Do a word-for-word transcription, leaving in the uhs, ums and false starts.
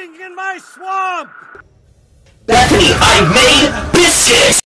living in my swamp! Bethany, I made biscuits!